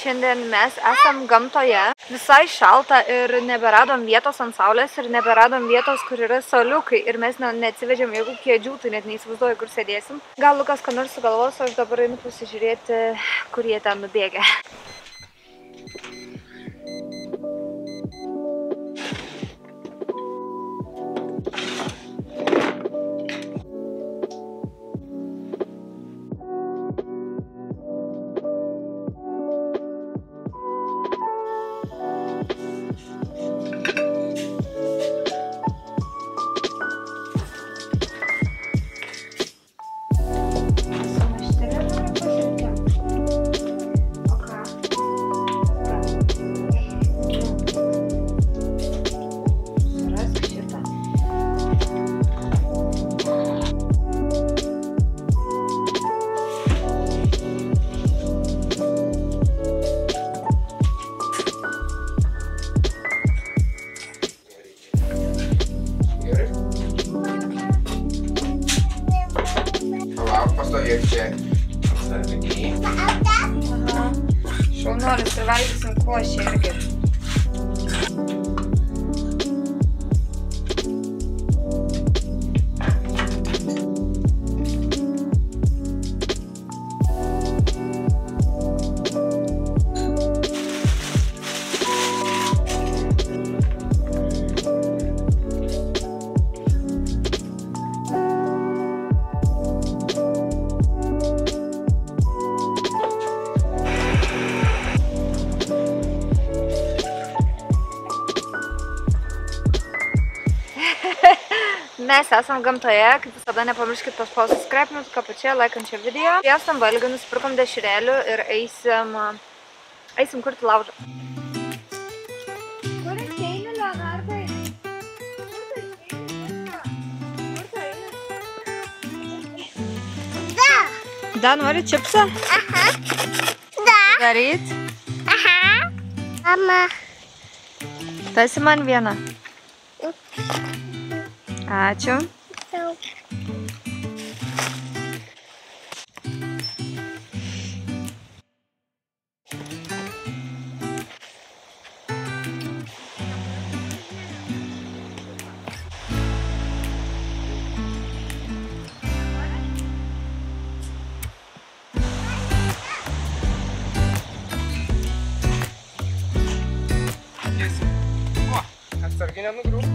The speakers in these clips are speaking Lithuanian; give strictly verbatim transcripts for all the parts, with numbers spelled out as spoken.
šiandien mes esam gamtoje. Visai šalta ir neberadom vietos ant saulės ir neberadom vietos, kur yra soliukai. Ir mes ne, neatsivežėm jokių kėdžių, tai net neįsivaizduoju, kur sėdėsim. Gal Lukas ką nors sugalvos, aš dabar einu pasižiūrėti, kur jie ten nubėgė. Ir čia atsarginiai. Aha. Šaunuolis ir valgysim košę irgi. Mes esam gamtoje, kaip visada nepamirškit paspausti subscribe mygtuką apačioje, laikant video. Pjaustam valgį, nusipirkom dešrelių ir eisim, eisim kurti laužą. Kur ateini, Leonardai? Kur ateini? Kur tu eini? Da. Da, nori čipsą? Aha. Da. Daryt? Aha. Mama. Tasi man vieną. Ačiū. Daug. O, atsarginę nugriūk.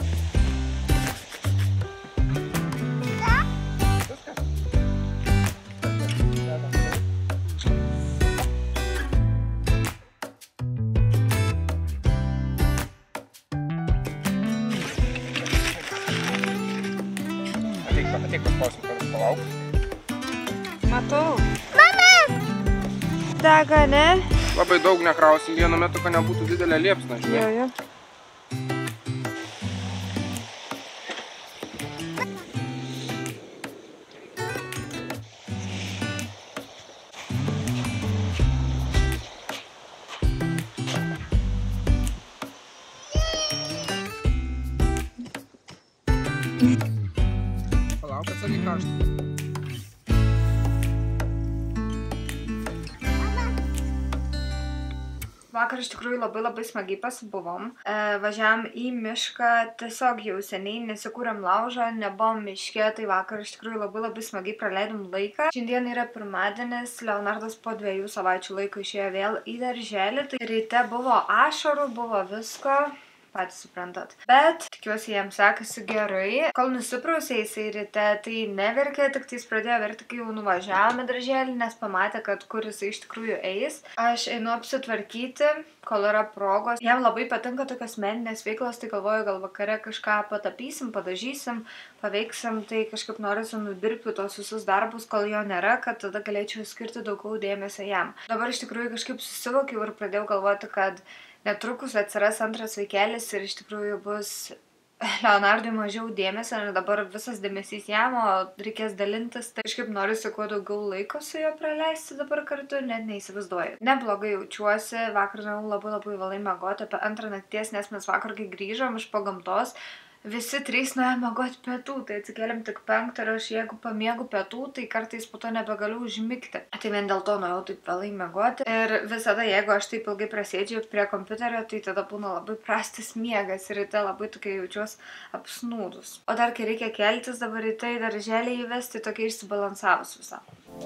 Ateik paspausim, kad palauk. Matau. Mama! Dega, ne? Labai daug nekrausim vienu metu, kad nebūtų didelė liepsna, žinai. Jo, jo. Palauk, atsargiai karšta. Vakar iš tikrųjų labai labai smagiai pasibuvom. E, važiavam į mišką, tiesiog jau seniai nesikūrėm laužą, nebuvom miške, tai vakar iš tikrųjų labai labai smagiai praleidom laiką. Šiandien yra pirmadienis, Leonardas po dviejų savaičių laiko išėjo vėl į darželį, tai ryte buvo ašarų, buvo visko. Patys suprantat. Bet tikiuosi jam sekasi gerai. Kol nusiprausė jisai ryte, tai neverkė, tik tai jis pradėjo verkti, kai jau nuvažiavome darželį, nes pamatė, kad kur jisai iš tikrųjų eis. Aš einu apsitvarkyti, kol yra progos. Jam labai patinka tokios meninės veiklos, tai galvoju, gal vakare kažką patapysim, padažysim, paveiksim, tai kažkaip norisi nudirbti tos visus darbus, kol jo nėra, kad tada galėčiau skirti daugiau dėmesio jam. Dabar iš tikrųjų kažkaip susivokiau ir pradėjau galvoti, kad netrukus atsiras antras vaikelis ir iš tikrųjų bus Leonardui mažiau dėmesio, ir dabar visas dėmesys jam, o reikės dalintis. Tai kažkaip norisi kuo daugiau laiko su juo praleisti dabar kartu, net neįsivaizduoju. Neblogai jaučiuosi, vakar labai labai vėlai miegoti apie antrą nakties, nes mes vakar, kai grįžom iš po gamtos, Visi trys nuėjo miegoti pietų, tai atsikėlėm tik penktą ir aš jeigu pamiegu pietų, tai kartais po to nebegaliu užmigti. Tai vien dėl to nuėjau taip vėlai miegoti. Ir visada, jeigu aš taip ilgai prasėdžiu prie kompiuterio, tai tada būna labai prastas miegas ir ryte labai tokia jaučiuos apsnūdus. O dar kai reikia keltis dabar ryte į darželį įvesti, tokia išsibalansavus visą.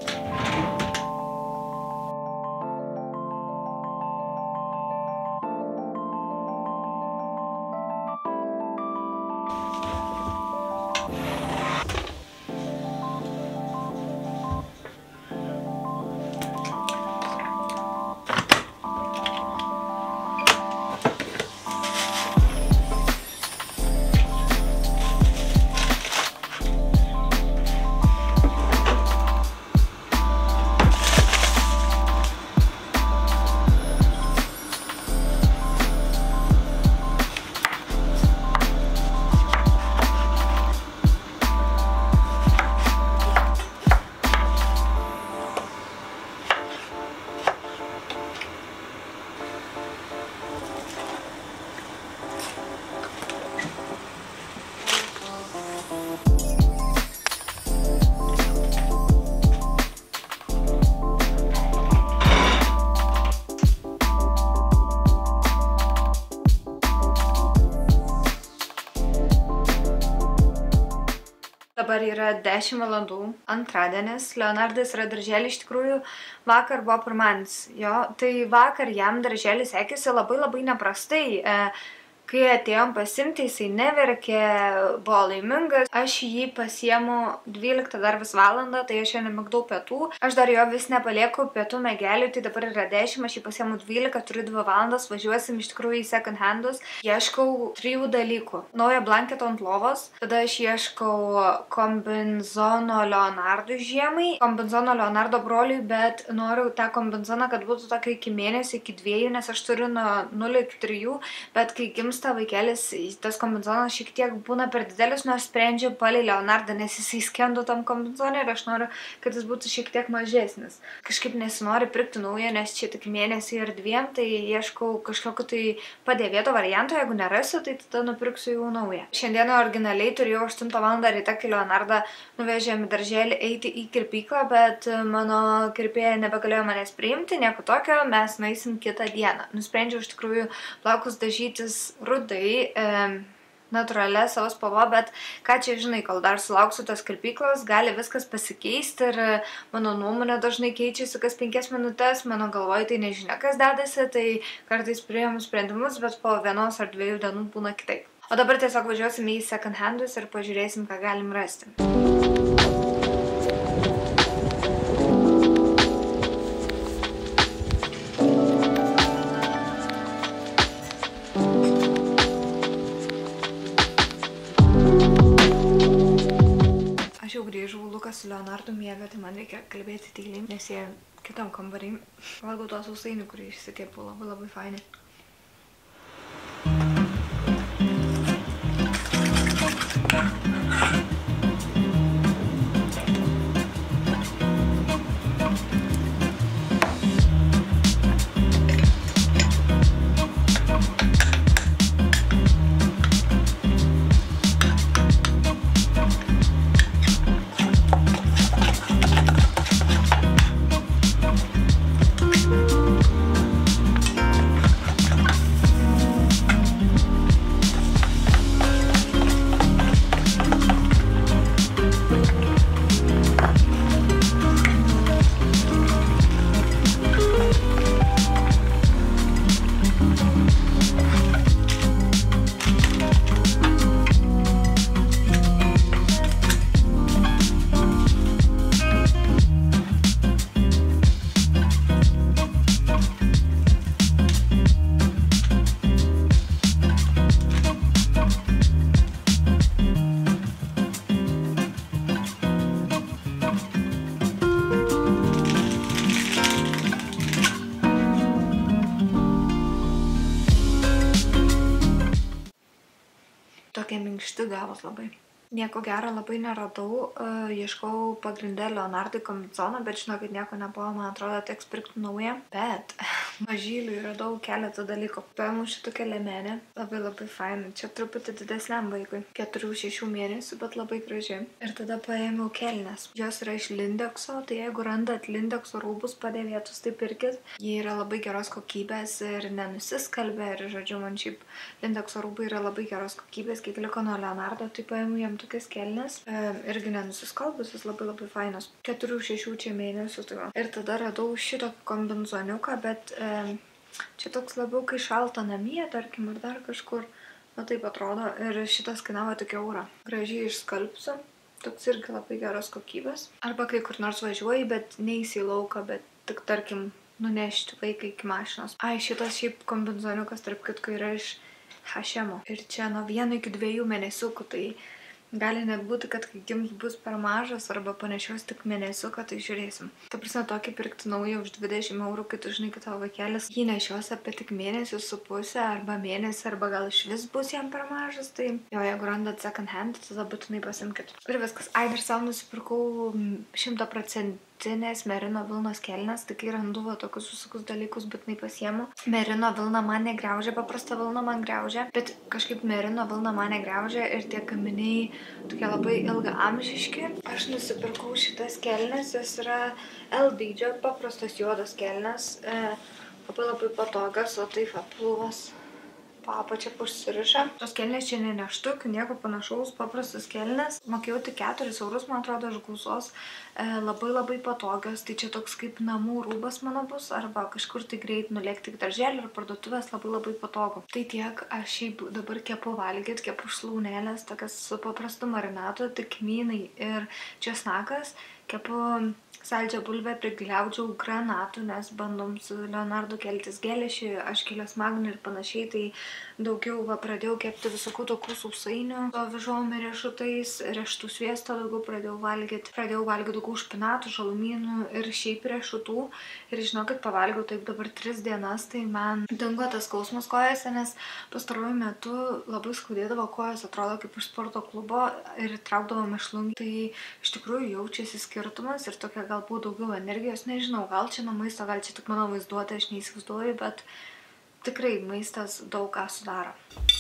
Dabar yra dešimt valandų, antradienis, Leonardas yra darželį, iš tikrųjų vakar buvo pirmadienis, jo, tai vakar jam darželį sekėsi labai labai neprastai. E, Kai atėjom pasimti, jisai neverkė, buvo laimingas. Aš jį pasiemu dvyliktą dar vis valandą, tai aš šiandien migdau pietų. Aš dar jo vis nepalieku pietų megelių, tai dabar yra dešimt, aš jį pasiemu dvylika, turiu dvi valandas, važiuosim iš tikrųjų į second handus. Ieškau trijų dalykų. Naują blanketo ant lovos, tada aš ieškau kombinzono Leonardo žiemai, kombinzono Leonardo broliui, bet noriu tą kombinzoną, kad būtų tokio iki mėnesio, iki dviejų, nes aš turiu nuo nulio iki trijų, bet kai gims ta vaikelis, tas kombinzonas šiek tiek būna per didelis, nors sprendžiu palei Leonardą, nes jisai skendo tam kombinzonė ir aš noriu, kad jis būtų šiek tiek mažesnis. Kažkaip nesinori pirkti naują, nes čia tik mėnesį ir dviem, tai ieškau kažkokio tai padėvėto varianto, jeigu nerasiu, tai tada nupirksiu jau naują. Šiandieną originaliai turėjau aštuntą valandą ryte, kai Leonardą nuvežėm į darželį eiti į kirpyklą, bet mano kirpėja nebegalėjo manęs priimti, nieko tokio, mes nueisim kitą dieną. Nusprendžiau iš tikrųjų plaukus dažytis rudai, e, natūralia savo spalva, bet ką čia žinai, kol dar sulauksiu tos kirpyklos, gali viskas pasikeisti ir mano nuomonė dažnai keičiasi kas penkias minutės, mano galvoje tai nežinia, kas dedasi, tai kartais priėmu sprendimus, bet po vienos ar dviejų dienų būna kitaip. O dabar tiesiog važiuosim į second handus ir pažiūrėsim, ką galim rasti. Grįžau, Lukas su Leonardu miega, tai man reikia kalbėti tyliai, nes jie kitam kambarį. Valgau tuos sausainių, kurį išsikepu, labai labai faini. Tokie minkšti gavos labai. Nieko gero labai neradau, uh, ieškau pagrindę Leonardui kombinzoną, bet žinokit, nieko nebuvo, man atrodo, teks pirkti naują. Bet mažylių radau keletą dalykų. Paėmiau šitokią liemenę, labai labai faina. Čia truputį didesniam vaikui, keturių šešių mėnesių, bet labai graži. Ir tada paėmiau kelnes. Jos yra iš Lindexo, tai jeigu randat Lindexo rūbus padėvėtus, tai pirkit. Jie yra labai geros kokybės ir nenusiskalbė. Ir, žodžiu, man šiaip Lindexo rūbai yra labai geros kokybės. Kiek liko nuo Leonardo, tai paėmiau jam tokias kelnes. E, irgi nenusiskalbusios, labai labai fainos. keturių šešių čia mėnesių. Tai va. Ir tada radau šitokį kombinzoniuką, bet e, čia toks labiau kai šalta namie, tarkim, ar dar kažkur. Na taip atrodo. Ir šitas kainavo tik eurą. Gražiai išskalbsiu. Toks irgi labai geros kokybės. Arba kai kur nors važiuoji, bet neįsi į lauką, bet tik, tarkim, nunešti vaiką iki mašinos. Ai, šitas šiaip kombinzoniukas, tarp kitko, yra iš H and M. Ir čia nuo vieno iki dviejų mėnesiukų, tai gali net būti, kad kai gims bus per mažas arba panešios tik mėnesiuką, tai žiūrėsim. Ta prasme, tokį pirkti naują už dvidešimt eurų, kai tu žinai, kad tavo vaikelis jį nešios apie tik mėnesį su pusę arba mėnesį, arba gal iš vis bus jam per mažas, tai jo, jeigu randat second hand, tada būtinai pasimkit. Ir viskas. Ai, dar savo nusipirkau šimtą procentų merino vilnos kelnes, tai kai randu va tokius visokius dalykus, būtinai pasiemu. Merino vilna man negriaužia, paprasta vilna man griaužia, bet kažkaip merino vilna man negriaužia ir tie gaminiai tokie labai ilgaamžiški. Aš nusipirkau šitas kelnes, jos yra L dydžio, paprastos juodos kelnes, e, labai labai patogios, o taip apilvas apačia užsiriša. Tos kelnės čia neneštuk, nieko panašaus, paprastas kelnes. Mokėjau tik keturis eurus, man atrodo, iš gausos. E, labai labai patogios, tai čia toks kaip namų rūbas mano bus, arba kažkur tai greit nulėkti į darželį ir parduotuvės, labai labai patogu. Tai tiek, aš šiaip dabar kepu valgyt, kepu šlaunėlės, tokias su paprastu marinatu, tik kmynai ir česnakas. Kepu saldžią bulvę, prigliaudžiau granatų, nes bandom su Leonardu keltis geležį, aš kelios magnį ir panašiai, tai daugiau va, pradėjau kepti visokių tokių sausainių, su avižom ir riešutais, riešutų sviesto daugiau pradėjau valgyti, pradėjau valgyti daugiau špinatų, žalumynų ir šiaip riešutų. Ir žinokit, pavalgiau taip dabar tris dienas, tai man dingo tas skausmas kojose, nes pastaruoju metu labai skaudėdavo kojos, atrodo kaip iš sporto klubo ir traukdavo mėšlungį. Tai iš tikrųjų jaučiasi skirtumas ir tokia galbūt daugiau energijos, nežinau, gal čia nuo maisto, gal čia tik mano vaizduotė, aš neįsivaizduoju, bet tikrai maistas daug ką sudaro.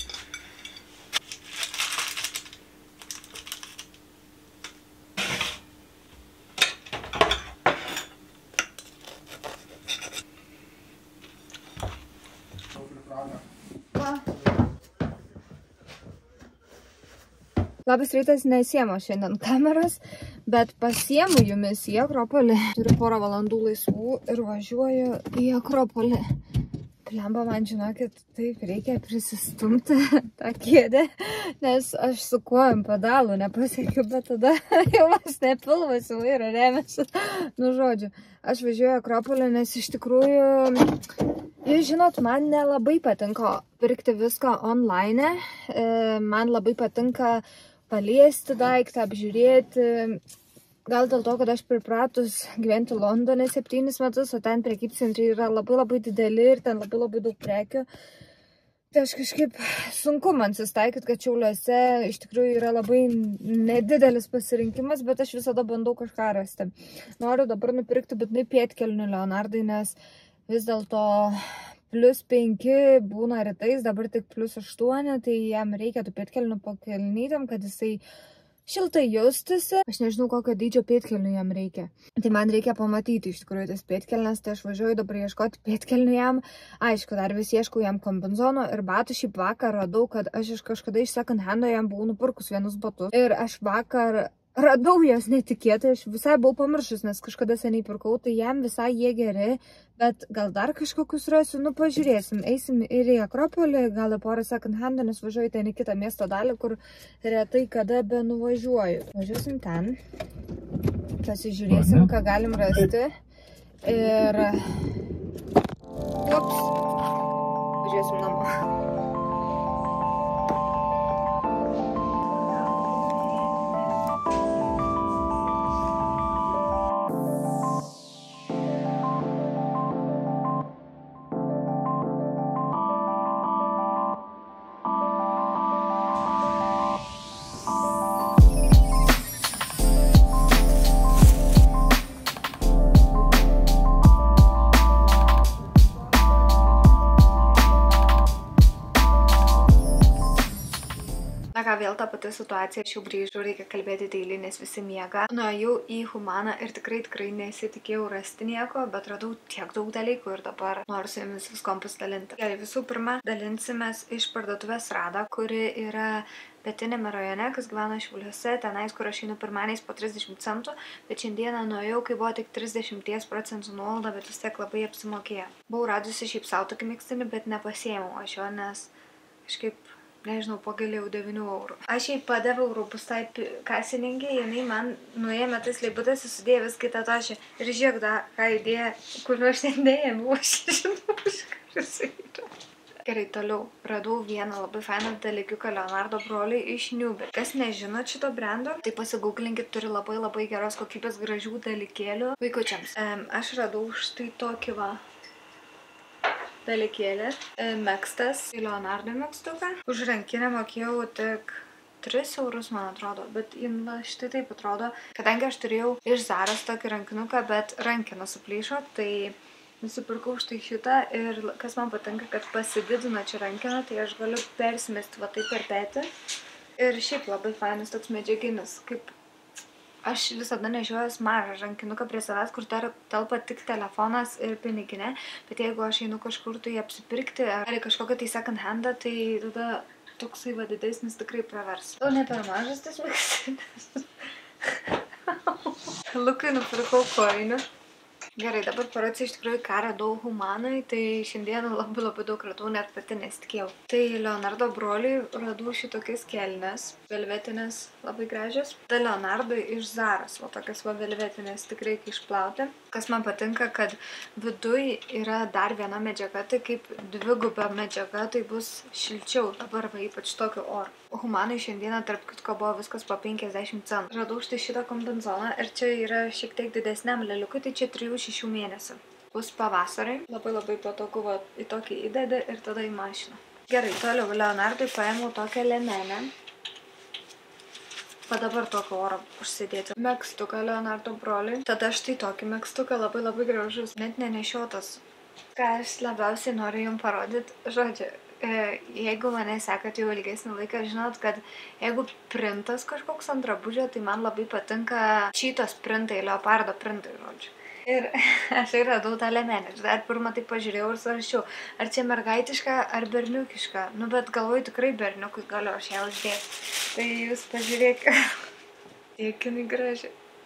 Labas rytas, nesiemu šiandien kameras, bet pasiemu jumis į Akropolį. Turiu porą valandų laisvų ir važiuoju į Akropolį. Plemba, man žinokit, taip reikia prisistumti tą kėdę, nes aš su kojom pedalų nepasiekiu, bet tada jau aš nepilvas į vairą remiasi. Nu, žodžiu, aš važiuoju į Akropolį, nes iš tikrųjų, jūs žinot, man nelabai patinka pirkti viską online. Man labai patinka paliesti daiktą, apžiūrėti. Gal dėl to, kad aš pripratus gyventi Londone septynis metus, o ten prekybcentriai yra labai labai dideli ir ten labai labai daug prekių. Tai aš kažkaip sunku man sustaikyti, kad Šiauliuose iš tikrųjų yra labai nedidelis pasirinkimas, bet aš visada bandau kažką rasti. Noriu dabar nupirkti būtinai pėdkelnių Leonardai, nes vis dėlto plius penki būna rytais, dabar tik plius aštuoni, tai jam reikia tų pėdkelnių pakelnytėm, kad jisai šiltai jaustųsi. Aš nežinau, kokio dydžio pėdkelnių jam reikia. Tai man reikia pamatyti iš tikrųjų tas pėdkelnes, tai aš važiuoju dabar ieškoti pėdkelnių jam. Aišku, dar vis ieškau jam kombinezono ir batų. Šiaip vakar radau, kad aš iš kažkada iš second hando jam buvau nupirkus vienus batus. Ir aš vakar radau jas netikėtai, aš visai buvau pamiršus, nes kažkada seniai pirkau, tai jam visai jie geri, bet gal dar kažkokius rasiu, nu pažiūrėsim, eisim ir į Akropolį, gal į porą second handų, nes važiuoju ten į kitą miesto dalį, kur retai kada be nuvažiuoju. Važiuosim ten, pasižiūrėsim, ką galim rasti ir ups, važiuosim namo. vėl ta pati situacija, aš jau grįžau, reikia kalbėti daily, nes visi miega. Nuėjau į Humaną ir tikrai tikrai nesitikėjau rasti nieko, bet radau tiek daug dalykų ir dabar noriu su jumis viskom pasidalinti. Gerai, visų pirma, dalinsimės iš parduotuvės Rada, kuri yra pietinėme rajone, kas gyvena Šiauliuose, tenais, kur aš einu pirmaniais po trisdešimt centų, bet šiandieną nuėjau, kai buvo tik trisdešimt procentų nuolaida, bet vis tiek labai apsimokėjo. Buvau radusi šiaip savo tokį mėgstinį, bet nepasiėmiau aš jo, nes kažkaip, nežinau, pagalėjau devynių eurų. Aš jai padaviau rūbus tai kasininkė, jinai man nuėjame tais leibutas, įsudėjo vis kitą tašę ir žiūrėk, da, ką įdėjo, kur aš ten dėjau, aš žinau, už ką jisai yra. Gerai, toliau radau vieną labai fainą dalykiuką Leonardo broliui iš Newberry. Kas nežino šito brendo, tai pasigūglinkit, turi labai labai geros kokybės gražių dalykėlių vaikučiams. Um, aš radau štai tokį va dalykėlį, um, mekstas, Leonardo mekstuką. Už rankinę mokėjau tik tris eurus, man atrodo, bet jin va štai taip atrodo. Kadangi aš turėjau iš Zaros tokį rankinuką, bet rankina suplyšo, tai nusipirkau štai šitą ir kas man patinka, kad pasididina čia rankiną, tai aš galiu persimesti va taip per petį. Ir šiaip labai fainas toks medžiaginis, kaip aš visada nešiojuos mažą rankinuką prie savęs, kur telpa tik telefonas ir piniginė, bet jeigu aš einu kažkur tai apsipirkti ar į kažkokią tai second handą, tai tada toksai va didesnis tikrai pravers. O ne per mažas tas mėgstinis. Lukui nupirkau kojinių. Gerai, dabar parodsiu iš tikrųjų, ką radau Humanai, tai šiandieną labai labai daug radau, net pati nesitikėjau. Tai Leonardo broliui radau šitokias kelnes, velvetinės, labai gražios. Tai Leonardo iš Zaros, va tokias va velvetinės, tikrai reikia išplauti. Kas man patinka, kad viduj yra dar viena medžiaga, tai kaip dviguba medžiaga, tai bus šilčiau dabar, va ypač tokiu oru. Humanai šiandieną tarp kitko buvo viskas po penkiasdešimt centų. Radau štai šitą kombinezoną ir čia yra šiek tiek didesniam leliukui, tai čia trijų šešių mėnesių. Bus pavasarai, labai labai patogu va, į tokį įdedi ir tada į mašiną. Gerai, toliau Leonardui paėmiau tokią liemenę. Va dabar tokio oro užsidėti. Megstuką Leonardo broliui. Tada štai tokį megstuką, labai labai gražus, net nenešiotas. Ką aš labiausiai noriu jums parodyti, žodžiu, jeigu mane sekat jau ilgesnį laiką, žinot, kad jeigu printas kažkoks ant drabužio, tai man labai patinka čytos printai, leopardo printai, žodžiu. Ir aš ir radau tą liemenę. Dar pirmą tai pažiūrėjau ir svarsčiau, ar čia mergaitiška ar berniukiška. Nu, bet galvoju tikrai berniukui galiu aš ją uždėti. Tai jūs pažiūrėkite. Tiek jinai graži.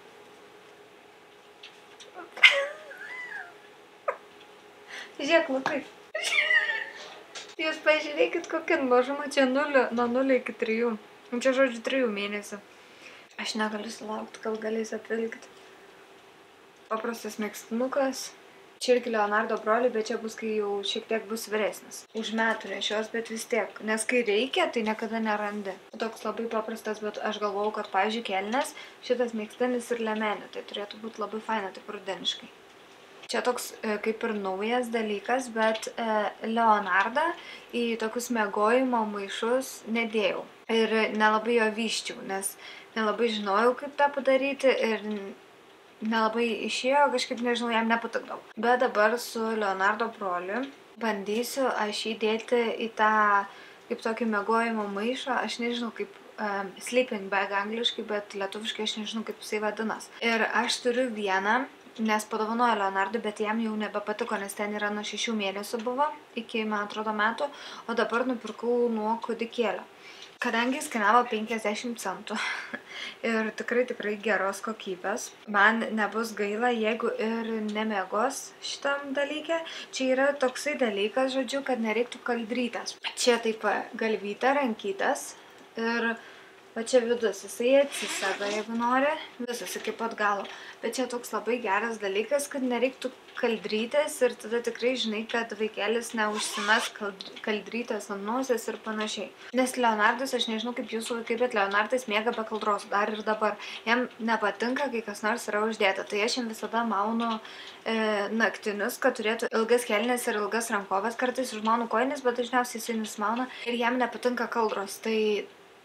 Žiūrėk, Lukai. Jūs pažiūrėkit, kokia mažuma čia nulio, nuo nulio iki trijų. Čia žodžiu trijų mėnesių. Aš negaliu sulaukti, gal galės apvilkti. Paprastas megstinukas. Čia irgi Leonardo broliui, bet čia bus, kai jau šiek tiek bus vyresnis. Už metų nešios, bet vis tiek. Nes kai reikia, tai niekada nerandi. Toks labai paprastas, bet aš galvojau, kad, pavyzdžiui, kelnes, šitas megstinis ir liemenė. Tai turėtų būti labai faina, taip rudeniškai. Čia toks e, kaip ir naujas dalykas, bet e, Leonardą į tokius miegojimo maišus nedėjau. Ir nelabai jo vyščiau, nes nelabai žinojau, kaip tą padaryti ir nelabai išėjo, kažkaip nežinau, jam nepatikdavo. Bet dabar su Leonardo broliu bandysiu aš įdėti į tą kaip tokį miegojimo maišą, aš nežinau kaip um, sleeping bag angliškai, bet lietuviškai aš nežinau kaip jisai vadinas. Ir aš turiu vieną, nes padovanojo Leonardui, bet jam jau nebepatiko, nes ten yra nuo šešių mėnesių buvo, iki, man atrodo, metų, o dabar nupirkau nuo kūdikėlio. Kadangi jis kainavo penkiasdešimt centų ir tikrai tikrai geros kokybės, man nebus gaila, jeigu ir nemiegos šitam dalyke. Čia yra toksai dalykas, žodžiu, kad nereiktų kaldrytės. Čia taip galvytė, rankytės ir va čia vidus, jisai atsisega, jeigu nori, visas iki pat galo. Bet čia toks labai geras dalykas, kad nereiktų kaldrytės ir tada tikrai žinai, kad vaikelis neužsimes kaldrytės ant nosės ir panašiai. Nes Leonardas, aš nežinau kaip jūsų vaikai, bet Leonardas miega be kaldros dar ir dabar. Jam nepatinka, kai kas nors yra uždėta. Tai aš jam visada maunu e, naktinius, kad turėtų ilgas kelnes ir ilgas rankovės. Kartais užmaunu kojinis, bet dažniausiai jisai nusimauna ir jam nepatinka kaldros. Tai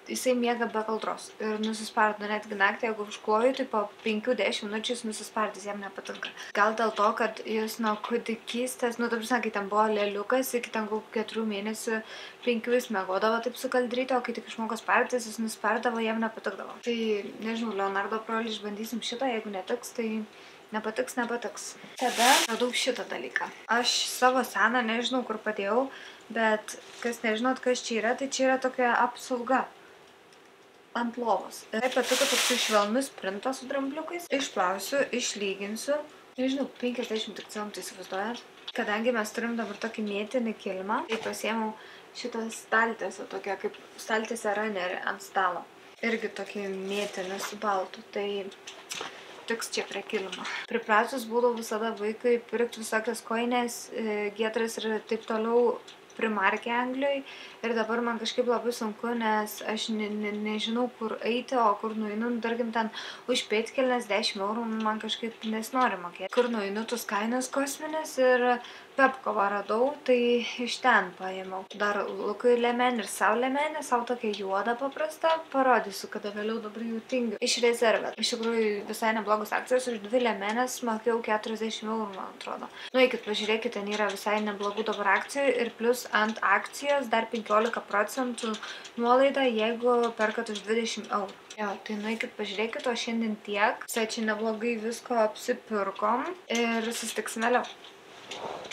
jisai miega be kaldros ir nusispardo netgi naktį, jeigu užkloju, tai po penkių dešimt minučių jis nusispardys, jam nepatinka. Gal dėl to, kad jis nuo kūdikystės, nu, taip žinai, kai ten buvo lėliukas, iki ten kokių keturių mėnesių, penkių jis miegodavo taip sukaldryti, o kai tik išmoko spardytis, jis nuspardavo, jam nepatikdavo. Tai, nežinau, Leonardo brolį išbandysim šitą, jeigu netiks, tai nepatiks, nepatiks. Tada radau šitą dalyką. Aš savo seną nežinau, kur padėjau, bet kas nežinot, kas čia yra, tai čia yra tokia apsauga ant lovos. Ir taip patiko toks švelnus printas su drambliukais. Išplausiu, išlyginsiu. Nežinau, penkiasdešimt tik centų įsivaizduojat. Kadangi mes turim dabar tokį mėtinį kilimą, tai pasiėmiau šitą staltiesę, tokia kaip staltiesę runnerį ant stalo. Irgi tokį mėtinį su baltu. Tai tiks čia prie kilimo. Pripratus būdavo visada vaikui pirkti visokias koinės, giedras ir taip toliau primarkę Anglijoj. Ir dabar man kažkaip labai sunku, nes aš ne, ne, nežinau, kur eiti, o kur nueinu, tarkim, ten už pėdkelnes dešimt eurų man kažkaip nesinori mokėti. Kur nueinu tus kainas kosminės ir Pepkovą radau, tai iš ten paėmiau. Dar Lukui liemenį ir sau liemenį, sau tokia juoda paprasta, parodysiu, kada vėliau dabar jų tingiu. Iš rezervę. Iš tikrųjų visai neblogos akcijos, už dvi liemenės mokėjau keturiasdešimt eurų, man atrodo. Nu, eikit, pažiūrėkit, ten yra visai neblogų dabar akcijų ir plus ant akcijos dar penkiolika procentų nuolaida, jeigu perkat už dvidešimt eurų. Jo, tai nueikit, pažiūrėkit, o šiandien tiek. Visai čia neblogai visko apsipirkom ir susitiksim vėliau.